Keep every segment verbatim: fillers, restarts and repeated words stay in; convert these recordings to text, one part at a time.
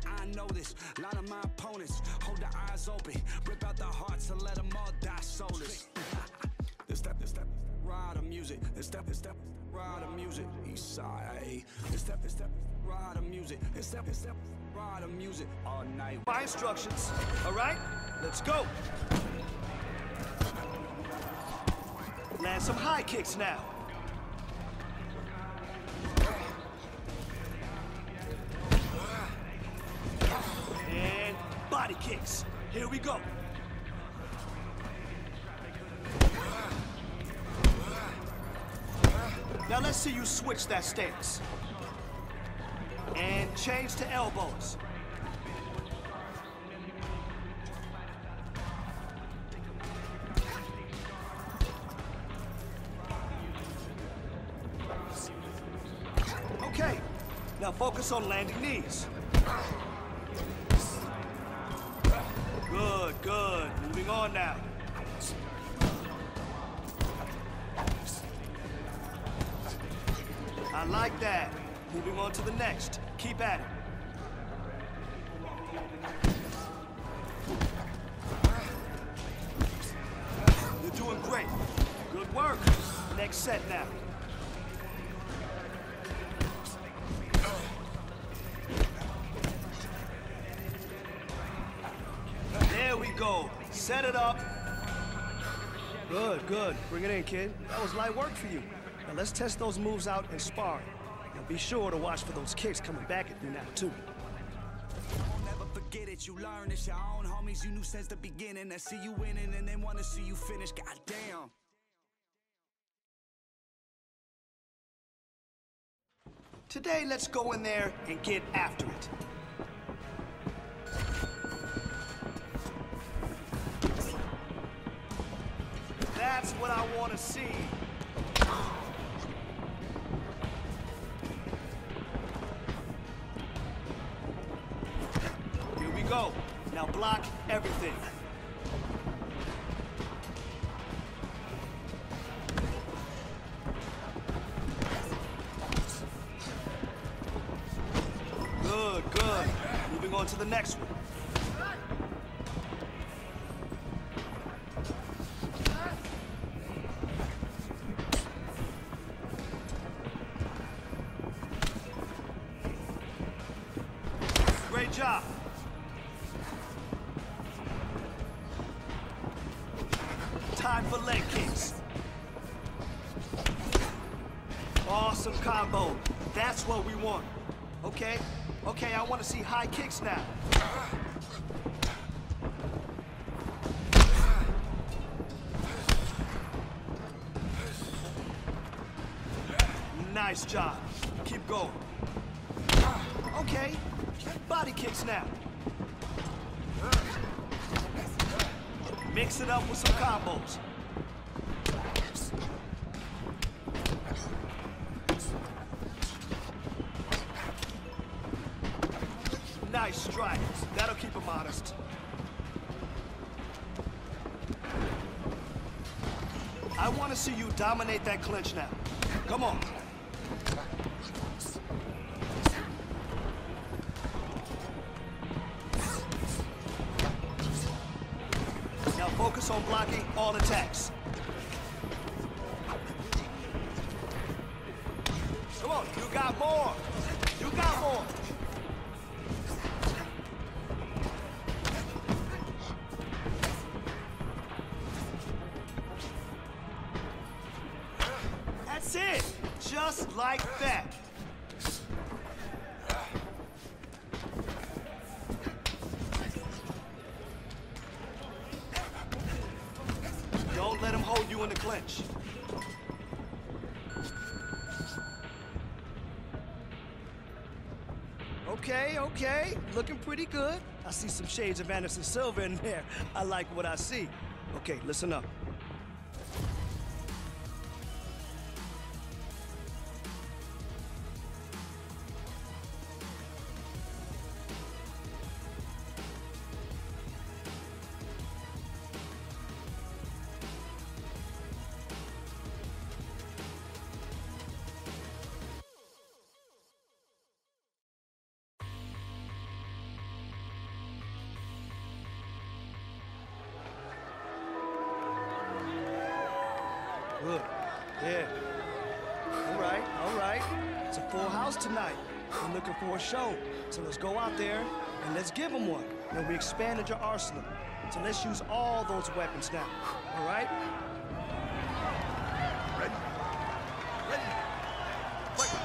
I know this. A lot of my opponents hold their eyes open, rip out their hearts and let them all die soulless. This step, this step, ride the music. This step, this step, ride the music. East side. This step, this step, ride the music. This step, this step, ride the music all night. My instructions. All right, let's go. Land some high kicks now. And body kicks. Here we go. Now let's see you switch that stance. And change to elbows. Okay, now focus on landing knees. Good, good. Moving on now. I like that. Moving on to the next. Keep at it. You're doing great. Good work. Next set now. There we go. Set it up. Good, good. Bring it in, kid. That was light work for you. Now let's test those moves out in sparring. Now be sure to watch for those kicks coming back at you now, too. Don't never forget it. You learn it's your own homies you knew since the beginning. That see you winning and then want to see you finish. Goddamn. Today, let's go in there and get after it. That's what I want to see. Here we go. Now block everything. Good, good. Moving on to the next one. Great job. Time for leg kicks. Awesome combo. That's what we want. Okay, okay, I want to see high kicks now. Nice job. Keep going. Okay, body kicks now. Mix it up with some combos. Nice strike. That'll keep him honest. I want to see you dominate that clinch now. Come on. Now focus on blocking all attacks. Come on, you got more. You got more. That's it! Just like that! Don't let him hold you in the clinch. Okay, okay. Looking pretty good. I see some shades of Anderson Silva in there. I like what I see. Okay, listen up. Good. Yeah. All right, all right. It's a full house tonight. We're looking for a show. So let's go out there and let's give them one. You know, we expanded your arsenal. So let's use all those weapons now. All right? Ready. Ready. Fight.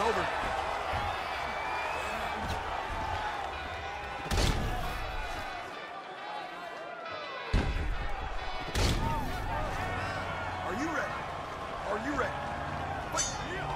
over. Are you ready? Are you ready? Fight!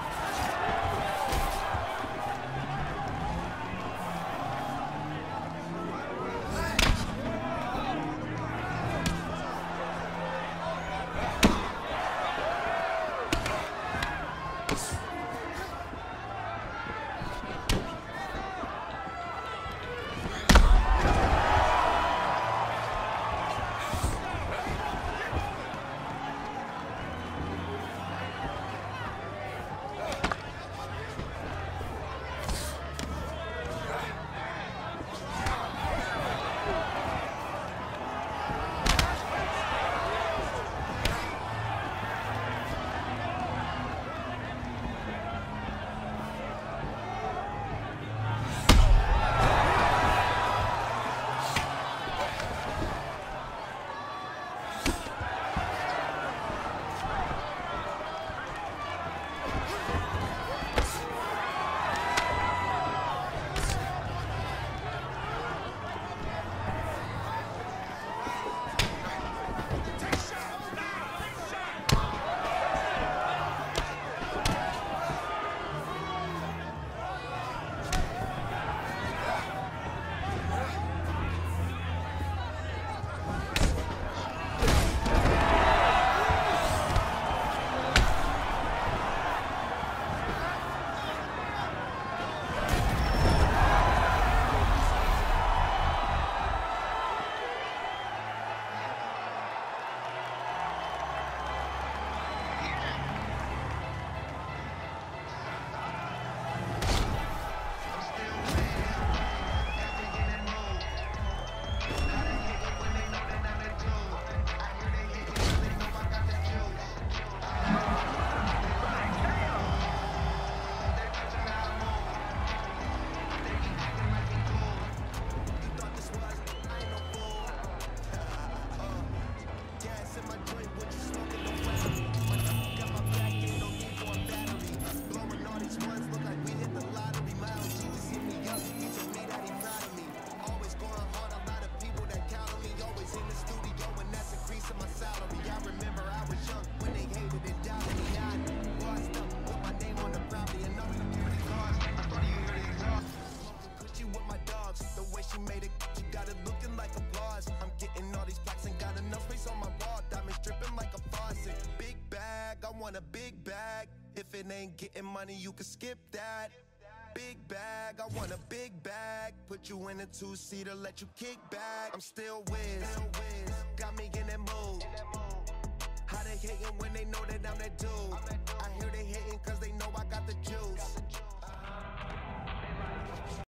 want a big bag. If it ain't getting money, you can skip that. Big bag, I want a big bag. Put you in a two-seater, let you kick back. I'm still whiz, got me in that mood. How they hating when they know that I'm that dude? I hear they hating cause they know I got the juice.